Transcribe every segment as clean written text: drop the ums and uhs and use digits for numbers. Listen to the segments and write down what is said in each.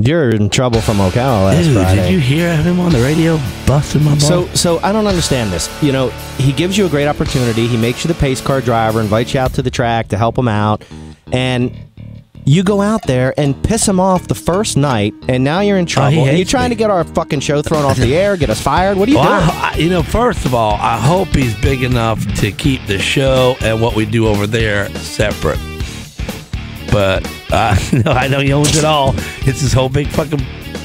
You're in trouble from Ocala last Friday. Did you hear him on the radio busting my ball? So I don't understand this. You know, he gives you a great opportunity. He makes you the pace car driver, invites you out to the track to help him out, and you go out there and piss him off the first night, and now you're in trouble. Are you trying to get our fucking show thrown off the air, get us fired? What are you doing? First of all, I hope he's big enough to keep the show and what we do over there separate. But I know he owns it all. It's this whole big fucking...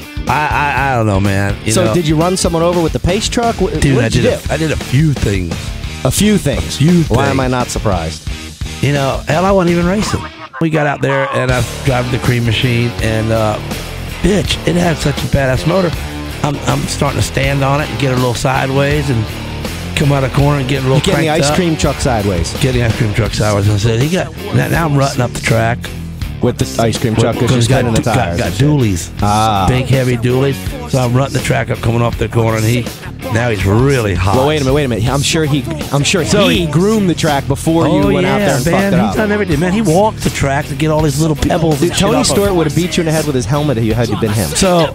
I don't know, man. Did you run someone over with the pace truck? Dude, I did a few things. A few things? Why am I not surprised? Hell, I wasn't even racing. We got out there, and I was driving the cream machine, and bitch, it had such a badass motor. I'm starting to stand on it and get a little sideways and come out of the corner and get a little cranked up. Getting the ice cream truck sideways. Getting the ice cream truck sideways. And I said, now I'm rutting up the track. With the ice cream truck because you're spinning the tires. Got dualies. Big, heavy dualies. So I'm rutting the track up, coming off the corner, and now he's really hot. Well, wait a minute. I'm sure he groomed the track before you went out there and fucked it up. He's done everything. Man, he walked the track to get all these little pebbles. Dude, Tony Stewart would have beat you in the head with his helmet had you been him. So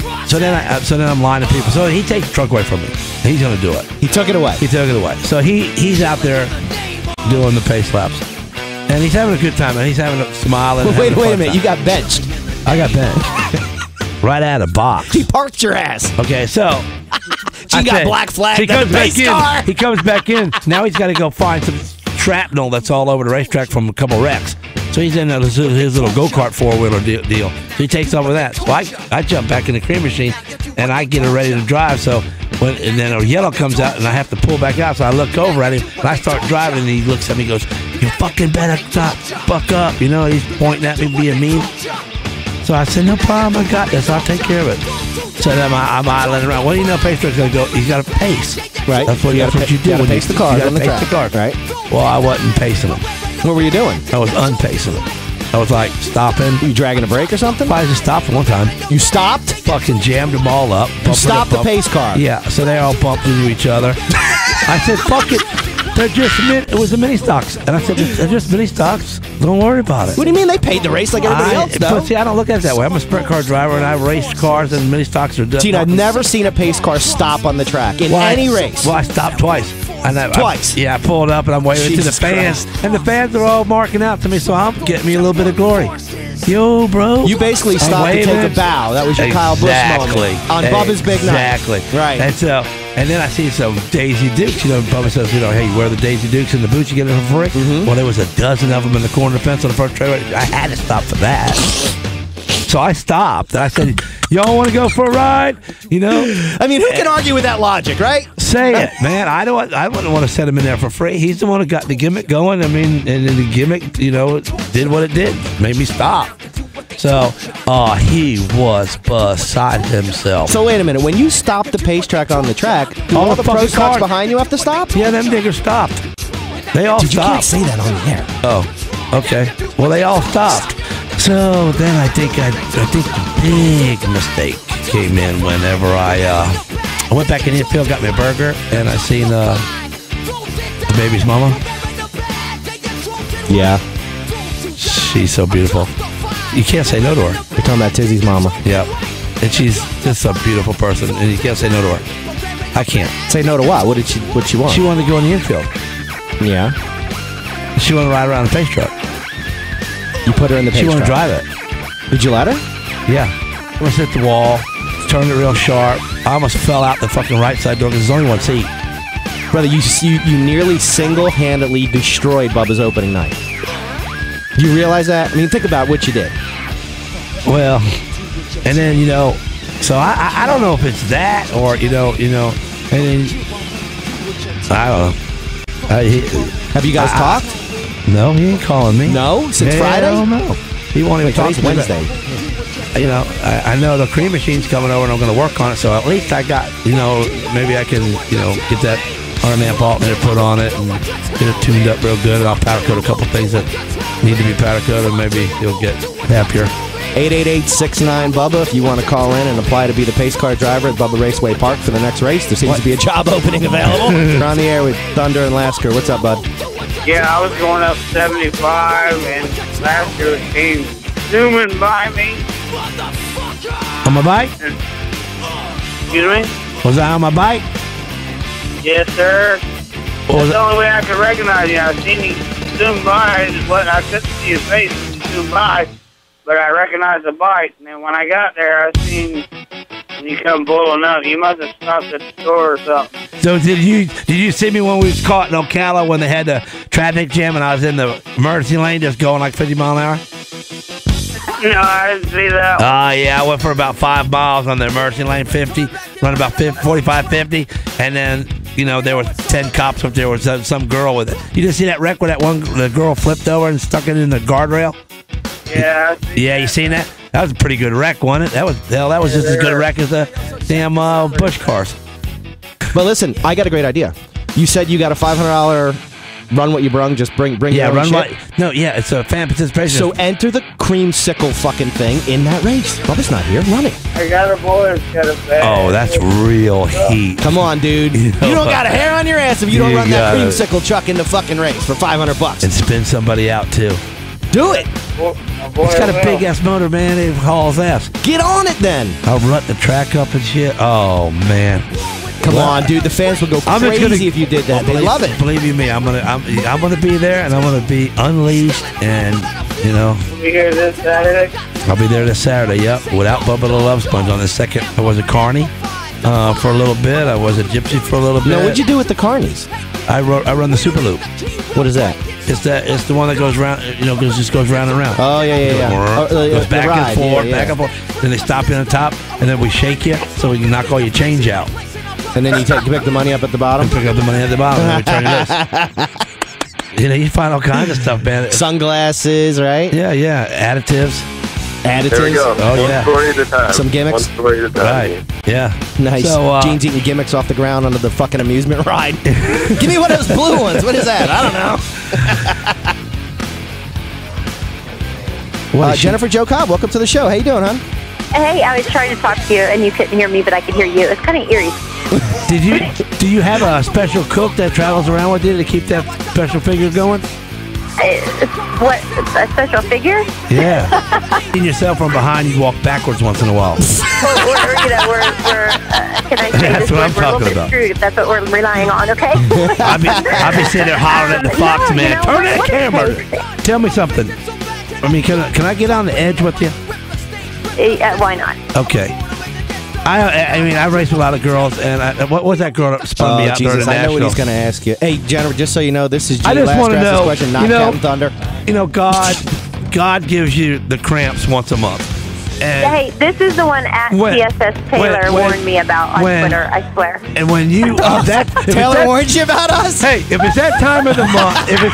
then I'm lying to people. So he takes the truck away from me. He's going to do it. He took it away. So he's out there doing the pace laps. And he's having a good time, and he's having a smile. And wait a minute. You got benched. I got benched. Right out of box. He parked your ass. Okay, so... She got black flagged. He comes back in. He comes back in. Now he's got to go find some shrapnel that's all over the racetrack from a couple wrecks. So he's in his little go-kart four-wheeler deal. So he takes over that. So I jump back in the cream machine, and I get her ready to drive. So and then a yellow comes out, and I have to pull back out. So I look over at him, and I start driving, and he looks at me and goes, "You fucking better stop, fuck up." He's pointing at me, being mean. So I said, "No problem, I got this. I'll take care of it." So then I'm idling around. What do you know? Pace truck's gonna go. He's got to pace. Right. That's what you do. You gotta pace the car. You gotta pace the car. Right. Well, I wasn't pacing him. What were you doing? I was unpacing him. I was like stopping. You dragging a brake or something? I just stopped one time. You stopped? Fucking jammed them all up. You stopped the pace car. Yeah. So they all bumped into each other. I said, "Fuck it. It was the mini stocks." And I said, "They're just mini stocks. Don't worry about it." What do you mean? They paid the race like everybody else does? But see, I don't look at it that way. I'm a sprint car driver, and I race cars, and mini stocks are done. Gene, I've never seen a pace car stop on the track in any race. Well, I stopped twice. Twice? I pulled up, and I'm waving to the fans. And the fans are all marking out to me, so I'm getting me a little bit of glory. Yo, bro. You basically stopped to take a bow. That was your Kyle Busch moment. On Bubba's big night. Exactly. Right. And then I see some Daisy Dukes. Bubba says, hey, you wear the Daisy Dukes in the boots, you get them for free. Mm-hmm. Well, there was a dozen of them in the corner of the fence on the first trailer. I had to stop for that. So I stopped. And I said, y'all want to go for a ride? I mean, who can argue with that logic, right? Say it, man. I wouldn't want to set him in there for free. He's the one who got the gimmick going. I mean, and the gimmick, did what it did. Made me stop. So, he was beside himself. So wait a minute. When you stop the pace track on the track, do all the pro stocks behind you have to stop? Yeah, them diggers stopped. They all stopped. You can't say that on the air. Oh, okay. Well, they all stopped. So then I think the big mistake came in whenever I went back in the infield, got me a burger, and I seen the baby's mama. Yeah. She's so beautiful. You can't say no to her. You're talking about Tizzy's mama. Yep. And she's just a beautiful person, and you can't say no to her. I can't. Say no to what? What she want? She wanted to go in the infield. Yeah. She wanted to ride around the pace truck. You put her in the pace truck? She wanted to drive it. Did you let her? Yeah. I almost hit the wall, turned it real sharp. I almost fell out the fucking right side door because there's only one seat. Brother, you nearly single-handedly destroyed Bubba's opening night. Do you realize that? I mean, think about what you did. Well, and then, so I don't know if it's that or, and then, I don't know. Have you guys talked? No, he ain't calling me. No? Since Friday? I don't know. He won't even talk to me. Wednesday. I know the cream machine's coming over and I'm going to work on it, so at least I got, maybe I can, get that 100-amp alternator put on it and get it tuned up real good, and I'll powder coat a couple things that need to be powder coated, and maybe you'll get happier. 888-69-BUBBA if you want to call in and apply to be the pace car driver at Bubba Raceway Park for the next race. There seems to be a job opening available. We're on the air with Thunder and Lasker. What's up, bud? Yeah, I was going up 75, and Lasker came zooming by me. On my bike? Excuse me? Was I on my bike? Yes, sir. Or was That's the only way I could recognize you. I seen you zoom by. I couldn't see your face when you zoomed by, but I recognized the bike. And then when I got there, I seen when you come pulling up. You must have stopped at the store or something. So did you see me when we was caught in Ocala when they had the traffic jam and I was in the emergency lane just going like 50 mile an hour? No, I didn't see that. Yeah, I went for about 5 miles on the emergency lane, 50, run about 45, 50, and then, there was 10 cops up there with some girl with it. You didn't see that wreck where the girl flipped over and stuck it in the guardrail? Yeah. Yeah, you seen that? That was a pretty good wreck, wasn't it? That was just as good a wreck as the damn Bush cars. But listen, I got a great idea. You said you got a $500 run what you brung, just bring your own shit. It's a fan participation. So enter the creamsicle fucking thing in that race. Bubba's not here. Run it. I got a boy that's got a bag. Oh, that's real heat. Come on, dude. You don't got a hair on your ass if you don't run that creamsicle truck in the fucking race for $500. And spin somebody out, too. Do it. It's got a big-ass motor, man. It hauls ass. Get on it, then. I'll rut the track up and shit. Oh, man. Come on, dude. The fans would go crazy if you did that. They love it. Believe you me, I'm gonna be there, and I'm gonna be unleashed, and You'll be here this Saturday. I'll be there this Saturday. Yep, without Bubba the Love Sponge on the second. I was a carny for a little bit. I was a gypsy for a little bit. Now, what'd you do with the carnies? I run the Super Loop. What is that? It's the one that goes round. Just goes round and round. Oh yeah. Goes back and forth, back and forth. Then they stop you on the top, and then we shake you so we can knock all your change out. And then you pick the money up at the bottom? And pick up the money at the bottom and return this. You find all kinds of stuff, man. Sunglasses, right? Yeah. Additives. There we go. Oh, yeah. One story at a time. Some gimmicks? One story at a time. Right. Yeah. Nice. So, Gene's eating gimmicks off the ground under the fucking amusement ride. Give me one of those blue ones. What is that? I don't know. Jennifer Jo Cobb, welcome to the show. How you doing, hon? Hey, I was trying to talk to you, and you couldn't hear me, but I could hear you. It's kind of eerie. Do you have a special cook that travels around with you to keep that special figure going? What, a special figure? Yeah. In yourself from behind, you walk backwards once in a while. Can I say That's this? what I'm We're a talking little bit about. screwed, if that's what we're relying on, okay? I'll be sitting there hollering at the fox, man. Turn that camera. Tell me something. I mean, can I get on the edge with you? Why not? Okay. I mean, I raced with a lot of girls, and what was that girl that spun me out during the Jesus, I know what he's Nationals? going to ask you. Hey, Jennifer, just so you know, this is I Gene just want Lasker to asks know, this question, not Captain Thunder. God gives you the cramps once a month. And Hey, this is the one at TSS Taylor warned me about on Twitter, I swear. And when you Taylor warned you about us? Hey, if it's that time of the month,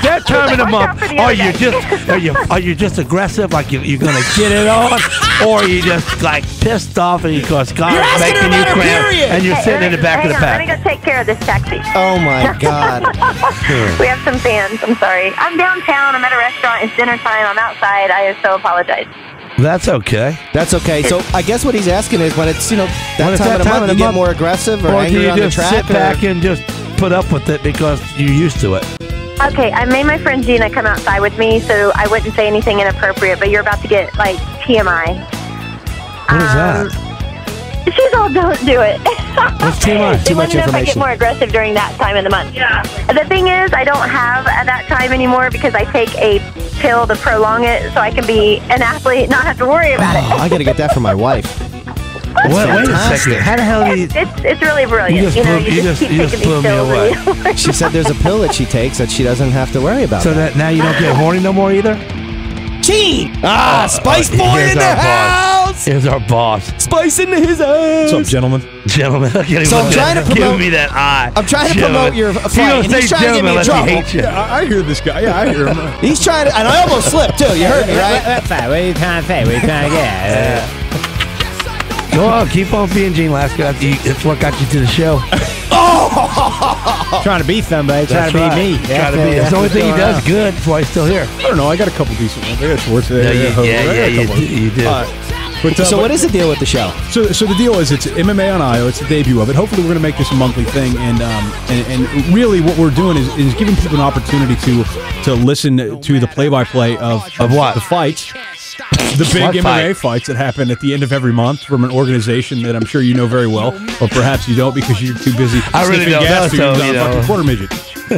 are you just aggressive, like you're gonna get it on, or are you just like pissed off and because God's making you cramp and you're sitting in the back of the pack? Let me go take care of this taxi. Oh my God. We have some fans. I'm sorry. I'm downtown. I'm at a restaurant. It's dinner time. I'm outside. I so apologize. That's okay. That's okay. So I guess what he's asking is when it's that time of the month, you get more aggressive or do angry you on the just track? sit back and just put up with it because you're used to it? Okay, I made my friend Gina come outside with me, so I wouldn't say anything inappropriate, but you're about to get, like, TMI. What is that? She's all, don't do it. What's TMI? They want to know if I get more aggressive during that time of the month. Yeah. The thing is, I don't have that time anymore because I take a pill to prolong it so I can be an athlete and not have to worry about it. I got to get that for my wife. Wait a second. How the hell do you... It's really brilliant. You just blew me away. She said there's a pill that she takes that she doesn't have to worry about. So that now you don't get horny no more either? Gene! SpiceBoy in the house! Here's our boss. Spice into his ass! What's up, gentlemen? Gentlemen, look at him. So I'm trying to promote... Give me that eye. I'm trying to promote your fight, and he's trying to get me in trouble. Yeah, I hear this guy. Yeah, I hear him. He's trying to... And I almost slipped, too. You heard me, right? What are you trying to say? What are you trying to get? Go on, keep on being Gene Lasker. It's what got you to the show. Trying to beat somebody, trying to beat me. It's the only thing he does good. That's why he's still here. I don't know. I got a couple decent ones. I got Schwartz there. You did. So what is the deal with the show? So the deal is it's MMA on IO. It's the debut of it. Hopefully we're going to make this a monthly thing, and really what we're doing is giving people an opportunity to listen to the play-by-play of what? the fights. The big What MMA fight? fights that happen at the end of every month from an organization that I'm sure you know very well, or perhaps you don't because you're too busy I really sniffing don't gas know, for so, your you know. fucking quarter midget.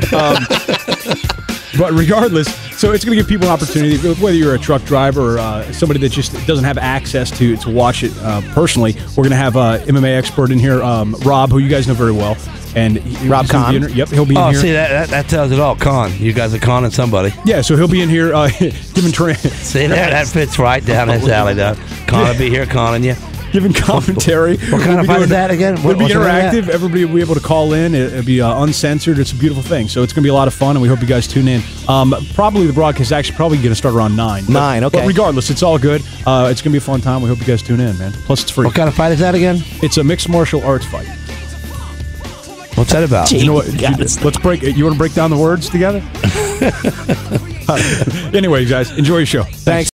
But regardless, so it's going to give people an opportunity, whether you're a truck driver or somebody that just doesn't have access to watch it personally. We're going to have MMA expert in here, Rob, who you guys know very well. And Rob Kahn? Yep, he'll be in Oh, here. see, that tells it all. Con. You guys are conning somebody. Yeah, so he'll be in here giving See, that fits right down his alley, though. Con will be here conning you. giving commentary. What kind of fight is that again? It'll be What's the name of that? interactive. Everybody will be able to call in. It'll be uncensored. It's a beautiful thing. So it's going to be a lot of fun, and we hope you guys tune in. Probably the broadcast is actually probably going to start around 9. 9, okay. But regardless, it's all good. It's going to be a fun time. We hope you guys tune in, man. Plus, it's free. What kind of fight is that again? It's a mixed martial arts fight. What's that about? You know what? Let's break. You want to break down the words together? Anyway, guys, enjoy your show. Thanks.